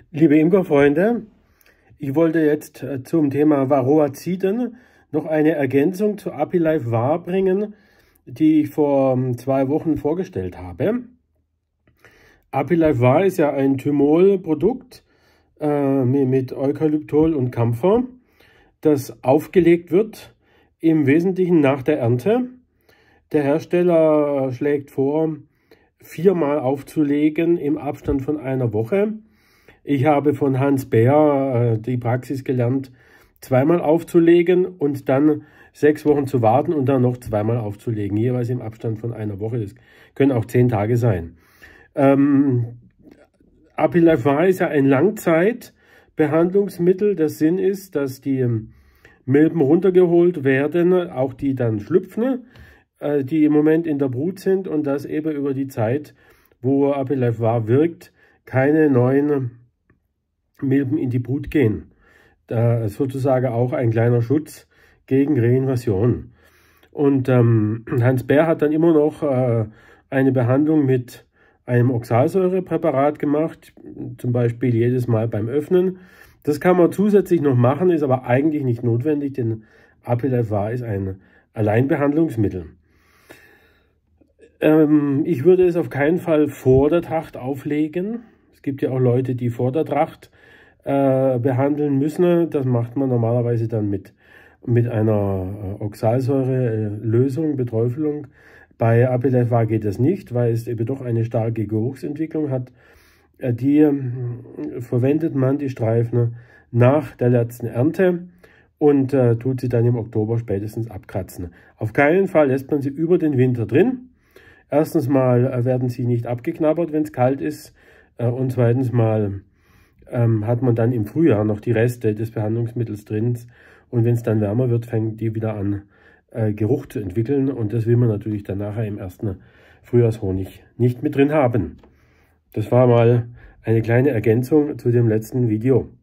Liebe Imkerfreunde, ich wollte jetzt zum Thema Varroaziden noch eine Ergänzung zu Apilife Var bringen, die ich vor 2 Wochen vorgestellt habe. Apilife Var ist ja ein Thymol-Produkt mit Eukalyptol und Kampfer, das aufgelegt wird, im Wesentlichen nach der Ernte. Der Hersteller schlägt vor, 4-mal aufzulegen im Abstand von einer Woche. Ich habe von Hans Beer die Praxis gelernt, 2-mal aufzulegen und dann 6 Wochen zu warten und dann noch 2-mal aufzulegen, jeweils im Abstand von einer Woche. Das können auch 10 Tage sein. Apilife Var ist ja ein Langzeitbehandlungsmittel. Der Sinn ist, dass die Milben runtergeholt werden, auch die dann schlüpfen, die im Moment in der Brut sind, und dass eben über die Zeit, wo Apilife Var wirkt, keine neuen Milben in die Brut gehen. Da ist sozusagen auch ein kleiner Schutz gegen Reinvasion. Und Hans Beer hat dann immer noch eine Behandlung mit einem Oxalsäurepräparat gemacht, zum Beispiel jedes Mal beim Öffnen. Das kann man zusätzlich noch machen, ist aber eigentlich nicht notwendig, denn Apilife Var ist ein Alleinbehandlungsmittel. Ich würde es auf keinen Fall vor der Tracht auflegen. Es gibt ja auch Leute, die vor der Tracht behandeln müssen. Das macht man normalerweise dann mit einer Oxalsäure-Lösung, Beträufelung. Bei Apilife Var geht das nicht, weil es eben doch eine starke Geruchsentwicklung hat. Die verwendet man, die Streifen, nach der letzten Ernte und tut sie dann im Oktober spätestens abkratzen. Auf keinen Fall lässt man sie über den Winter drin. Erstens mal werden sie nicht abgeknabbert, wenn es kalt ist, und zweitens mal hat man dann im Frühjahr noch die Reste des Behandlungsmittels drin, und wenn es dann wärmer wird, fängt die wieder an, Geruch zu entwickeln, und das will man natürlich dann nachher im ersten Frühjahrshonig nicht mit drin haben. Das war mal eine kleine Ergänzung zu dem letzten Video.